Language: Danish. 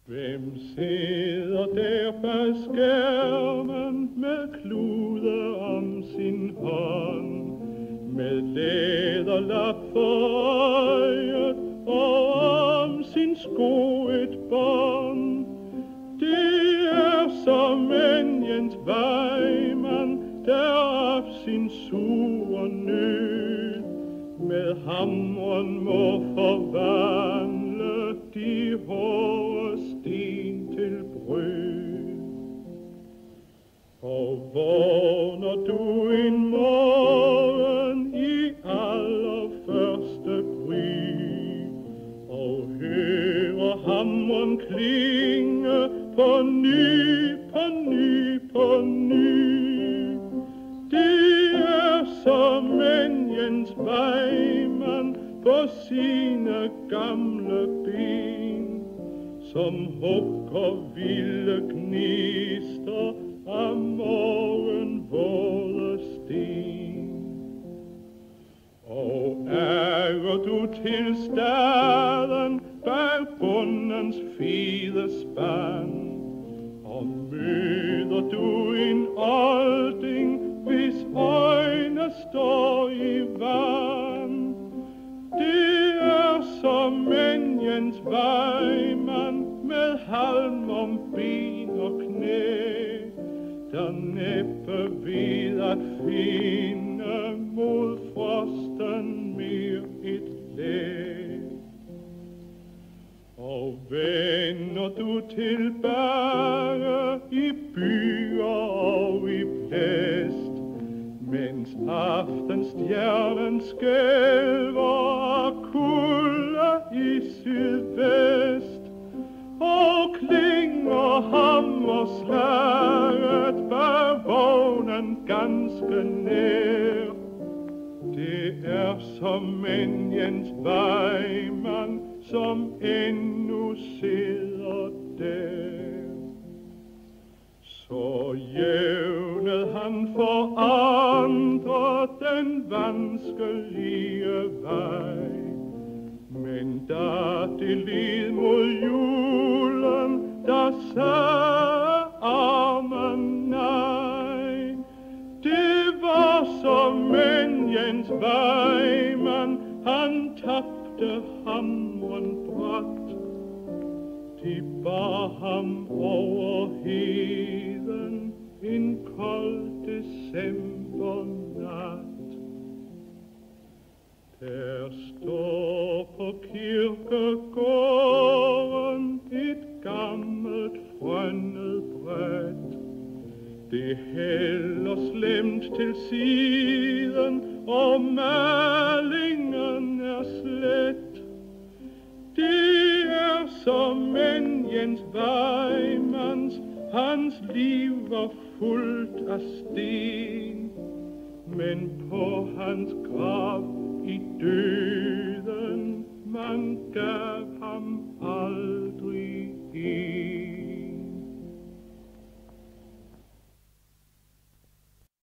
Hvem sidder der bag skærmen med klude om sin hånd, med læderlap for øjet og om sin sko et bånd? Det er som en Jens Vejmand, der op sin sure nød med hammeren må forvandle de hårde sten til brød. Og vågner du en morgen i allerførste gry og hører hammeren klinge på ny, på ny, på ny. Det er som en Jens Vejmand på sine gamle ben, som hugger vilde gnister af morgenvåde sten. Og ærer du til staden bag bundens fede spand, og møder du en olding, hvis øjne står i vand. Det er som en Jens Vejmand med halm om ben og knæ, der næppe ved at finde mod frosten mere et læg. Og vender du tilbage i byer og i blæst, mens aftenstjernen skælver af kulde i sydvest, og klinger hammerslaget bag vognen ganske nær. Det er som en Jens Vejmand, som endnu sidder der. Så jævnede han for andre den vanskelige vej, men da det led mod julen, der sagde armen nej. Det var som en Jens Vejmand, han tabte hammeren brat. De bar ham over heden en kold decembernat. Der står på kirkegården et gammelt frønnet bræt. Det hælder slemt til siden, og malingen er slet. Det er som en Jens Vejmands, hans liv var fuldt af sten, men på hans grav i døden man gav